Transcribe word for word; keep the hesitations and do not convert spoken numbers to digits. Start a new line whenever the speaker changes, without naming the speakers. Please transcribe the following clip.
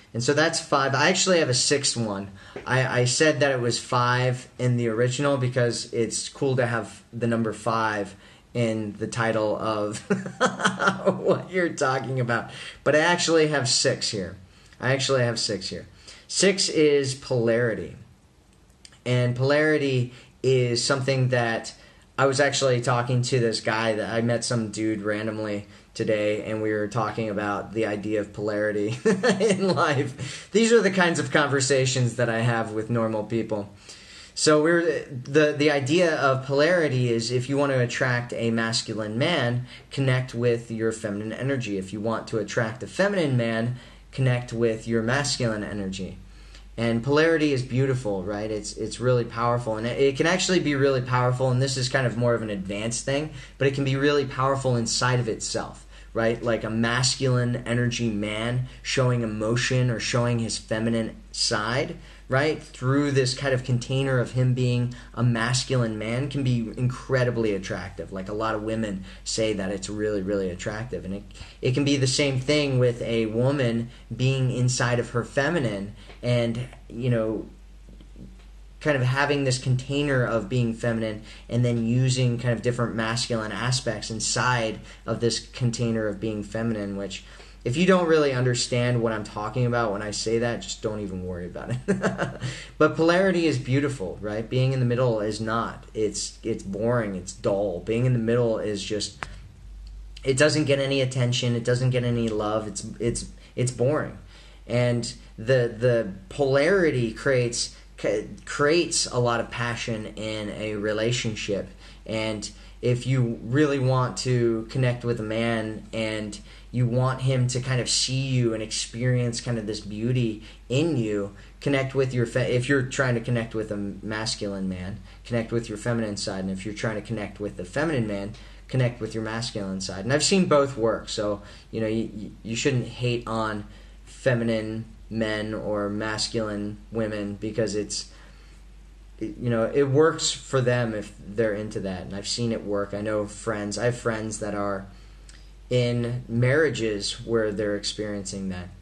And so that's five. I actually have a sixth one. I, I said that it was five in the original because it's cool to have the number five in the title of what you're talking about. But I actually have six here. I actually have six here. Six is polarity. And polarity is something that I was actually talking to this guy that I met some dude randomly today, and we were talking about the idea of polarity in life. These are the kinds of conversations that I have with normal people. So we're the the idea of polarity is if you want to attract a masculine man, connect with your feminine energy. If you want to attract a feminine man, connect with your masculine energy. And polarity is beautiful, right? It's it's really powerful, and it, it can actually be really powerful. And this is kind of more of an advanced thing, but it can be really powerful inside of itself, right? Like a masculine energy man showing emotion or showing his feminine side, right? Through this kind of container of him being a masculine man can be incredibly attractive. Like a lot of women say that it's really, really attractive. And it, it can be the same thing with a woman being inside of her feminine and, you know, kind of having this container of being feminine and then using kind of different masculine aspects inside of this container of being feminine, which if you don't really understand what I'm talking about when I say that, just don't even worry about it. But polarity is beautiful, right? Being in the middle is not. It's it's boring. It's dull. Being in the middle is just, it doesn't get any attention. It doesn't get any love. It's it's it's boring. And the the polarity creates creates a lot of passion in a relationship. And if you really want to connect with a man and you want him to kind of see you and experience kind of this beauty in you, connect with your fe- if you're trying to connect with a masculine man, connect with your feminine side. And if you're trying to connect with the feminine man, connect with your masculine side. And I've seen both work, so you know you, you shouldn't hate on feminine men or masculine women because it's, you know, it works for them if they're into that. And I've seen it work. I know friends, I have friends that are in marriages where they're experiencing that.